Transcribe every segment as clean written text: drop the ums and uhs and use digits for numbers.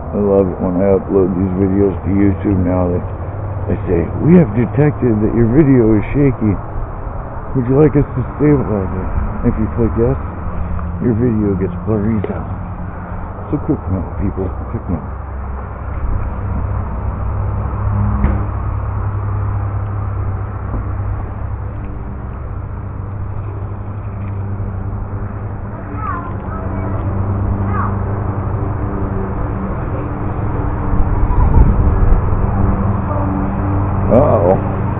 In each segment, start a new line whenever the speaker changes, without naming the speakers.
I love it when I upload these videos to YouTube now. They say, we have detected that your video is shaky. Would you like us to stabilize it? If you click yes, your video gets blurry down. So quick note, people, quick note. Uh-oh.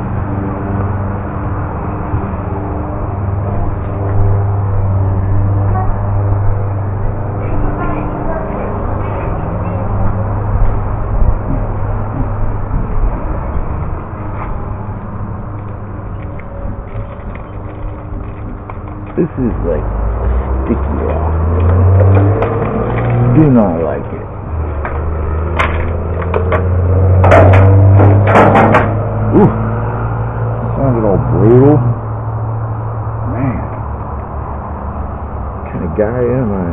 This is like sticky rock. Do not like it. Ooh, sounded all brutal. Man, what kind of guy am I?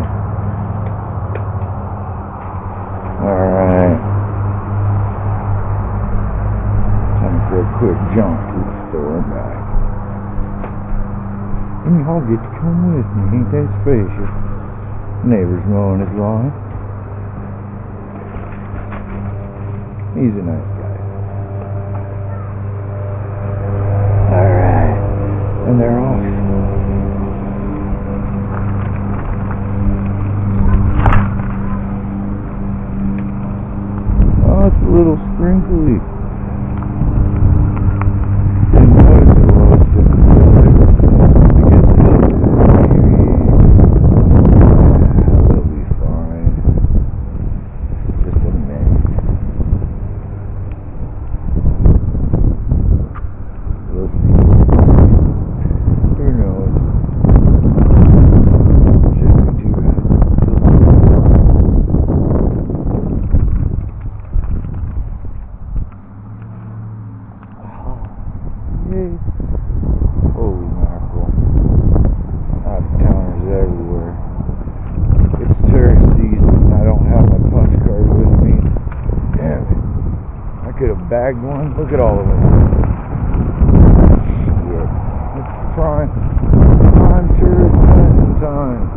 Alright. Time for a quick jump to the store and back. And y'all get to come with me, ain't that spacious? Neighbor's mowing his lawn. He's a nice guy. Alright, and they're off. Oh, it's a little sprinkly. Didn't notice it was. They'll be fine. Just a minute. We'll see. Who knows? Shouldn't be too bad. Yay. Holy mackerel. Out of towners everywhere. It's tourist season. I don't have my punch card with me. Damn it. I could have bagged one. Look at all of them. Shit. It's prime tourist time.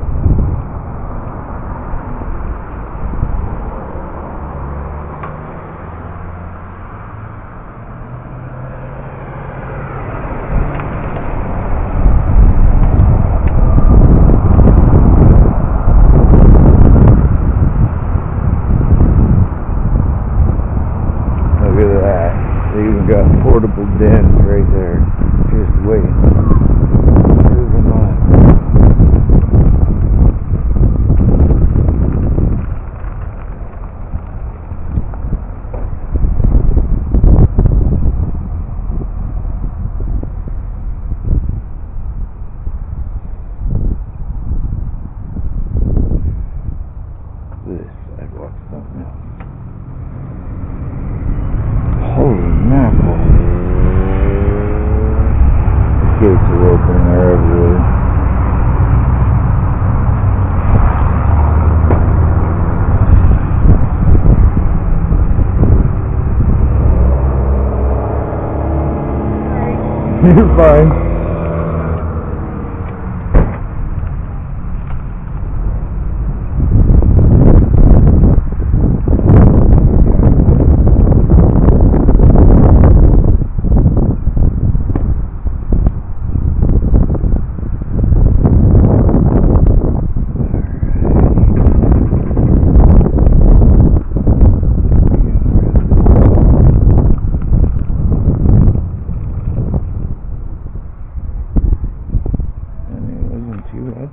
Look at that. They even got portable dens right there. Just waiting. Serve them up. This sidewalk's something else. Holy mackerel. The gates are open, they're everywhere. You're fine. Too bad.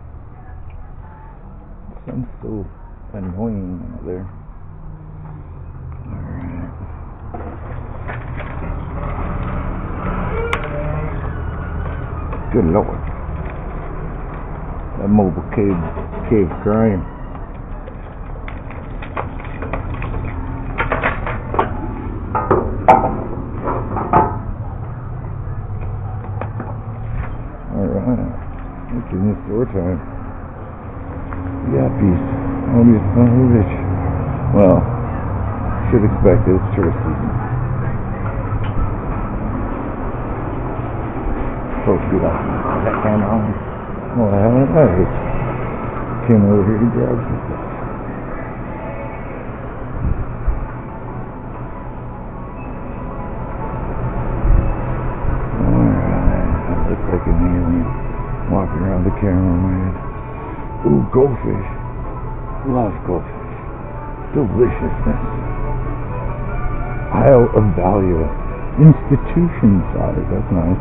The sun's so annoying out there. Alright. Good Lord. That mobile cave crying. Alright. It's in this store time. Yeah, peace. Only a son of a bitch. Well, Should expect it. It's tourist season. Supposed to be like that camera on. Well, I haven't. I just came over here to grab some stuff. Like an alien walking around the camera, man. Ooh, goldfish. Love goldfish. Deliciousness. Isle of Value. Institution size. That's nice.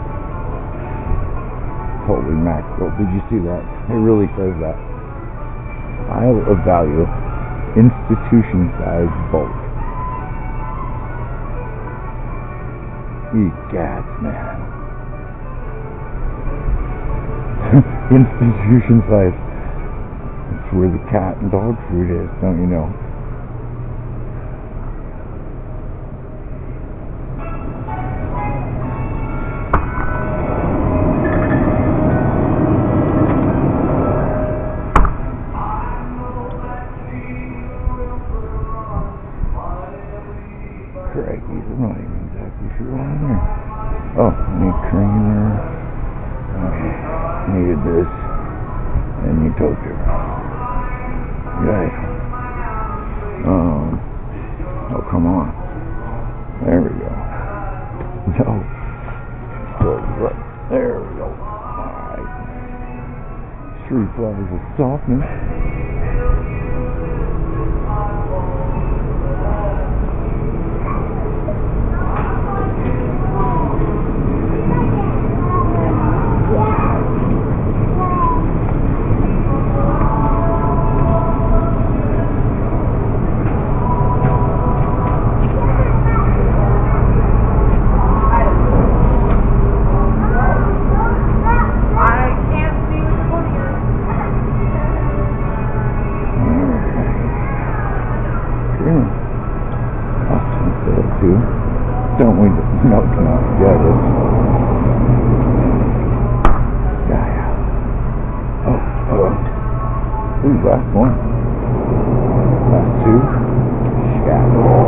Holy mackerel. Did you see that? It really says that. Isle of Value. Institution size bulk. Egads, man. Institution size. That's where the cat and dog food is, don't you know? Crikey, I'm not even exactly sure what I'm there. Oh, I need creamer. Okay. Needed this, and you told her. Right. Oh, come on. There we go. No. Right. There we go. Alright. 3 flowers of softness. Don't we just milk not get it? Yeah. Oh. Ooh, last one. Last 2. Yeah.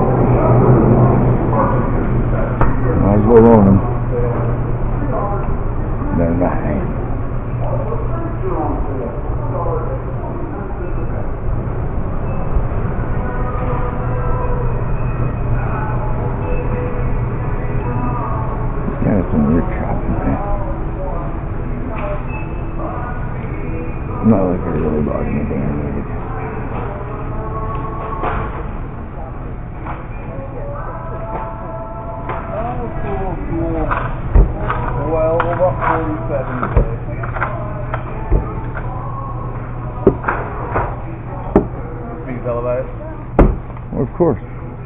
Might as well own them. They're mine. Some weird chopping, man. Not like it really bothered me down there.
Cool. Well, about 47 today. Being televised?
Well, of course.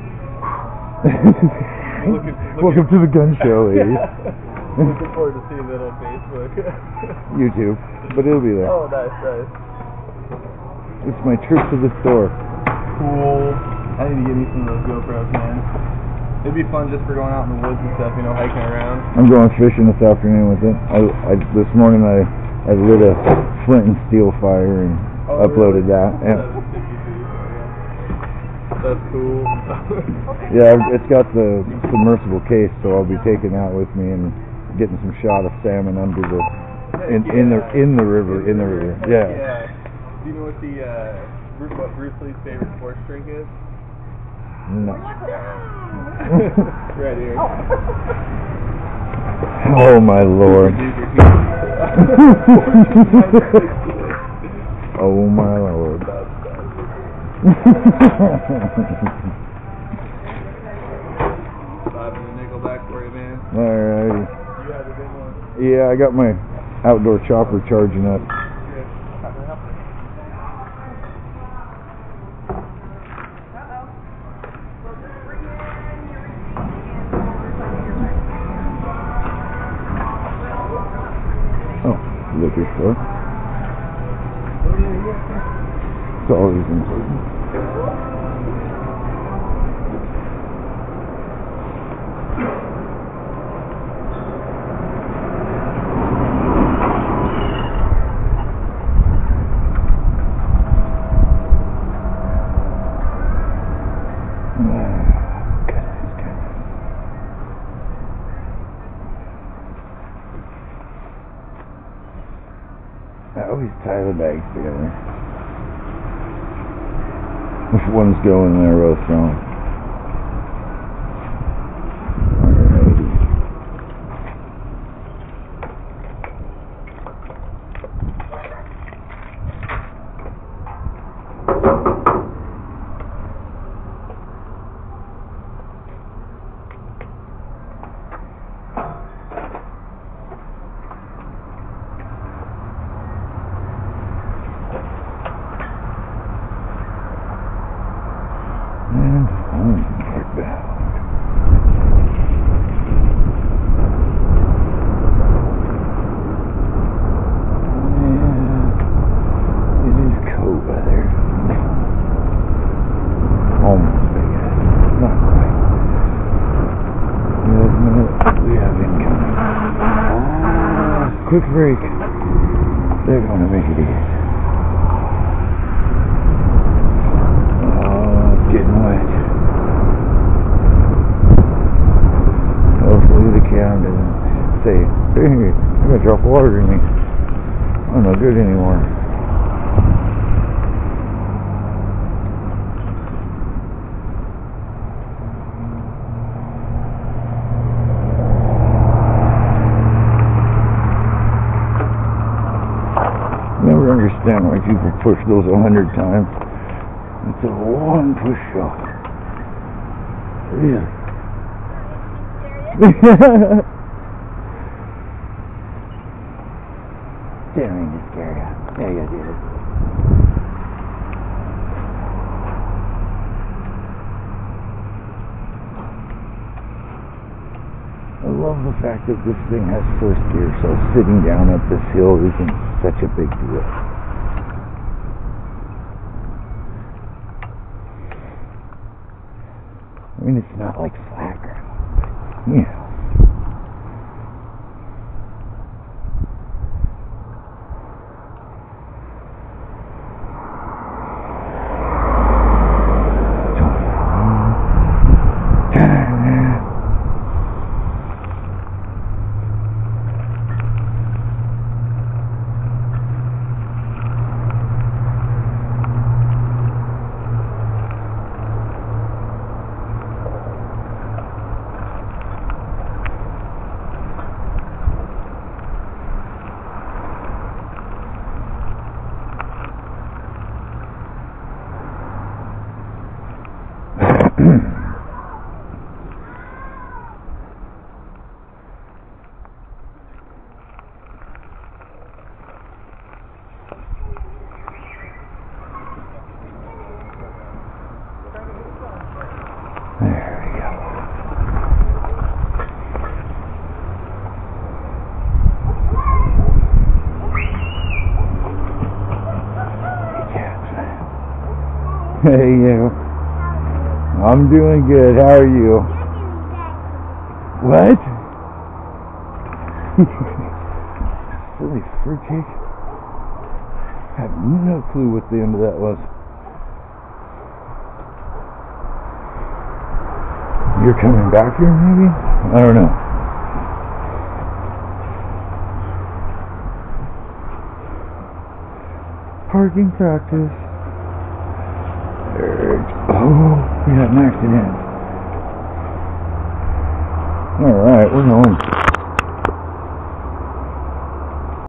Welcome to the gun show, ladies.
Looking forward to seeing that on Facebook.
YouTube, but it'll be there.
Oh, nice.
It's my trip to the store.
Cool. I need to get me some of those GoPros, man. It'd be fun just for going out in the woods and stuff, you know, hiking around.
I'm going fishing this afternoon with it. This morning I lit a flint and steel fire and uploaded
really?
that. Yeah.
That's cool.
Yeah, it's got the submersible case, so I'll be taking that with me and getting some shot of salmon under the in the river. Yeah.
Do you know what Bruce Lee's favorite sports drink is?
No.
Right here.
Oh my Lord. Oh my Lord.
Nickel back for you, man.
Alrighty.
You had a big one.
Yeah, I got my outdoor chopper charging up. Oh, liquor store. It's always important. Just tie the bags together. Which one's going there, both going? And homeward bound. Yeah, it is cold weather. Almost, I guess. Not quite. We have incoming. Quick break. They're going to make it easy. Getting wet. Hopefully the cam doesn't say, hey, you're gonna drop water in me. I'm not good anymore. Never understand why people push those 100 times. It's a one push shot. Really? Didn't mean to scare you. Yeah, you did. I love the fact that this thing has first gear, so sitting down up this hill isn't such a big deal. I mean, it's not like flat ground, but, you know. There we go. Hey, you. I'm doing good. How are you? What? Silly fruitcake. I have no clue what the end of that was. You're coming back here, maybe? I don't know. Parking practice. Oh, we had an accident. Alright, we're home.